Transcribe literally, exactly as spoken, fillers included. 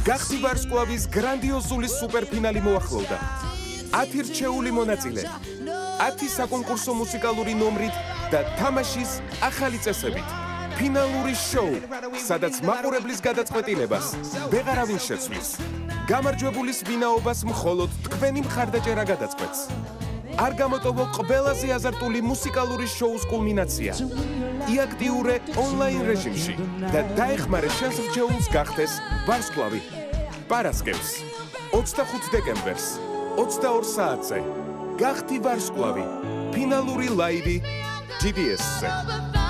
გახსი ვარსკვლავის გრანდიოზული სუპერფინალი მოახლოვდა. ათი რჩეული მონაწილე, ათი საკონკურსო მუსიკალური ნომრით და თამაშის ახალი წესებით. ფინალური შოუ, სადაც მაყურებლის გადაწყვეტილებას ვეღარავინ შეცვლის. გამარჯვებულის ვინაობას მხოლოდ თქვენი მხარდაჭერა გადაწყვეტს. არ გამოტოვო ყველაზე აზარტული მუსიკალური შოუს კულმინაცია. იაქტიურე ონლაინ რეჟიმში და დაეხმარე შენს რჩეულს გახდეს ვარსკვლავი. პარასკევს, ოცდახუთი დეკემბერს, ოცდაორ საათზე. გახთი ვარსკვლავი. ფინალური ლაივი ჯი დი ეს-ზე.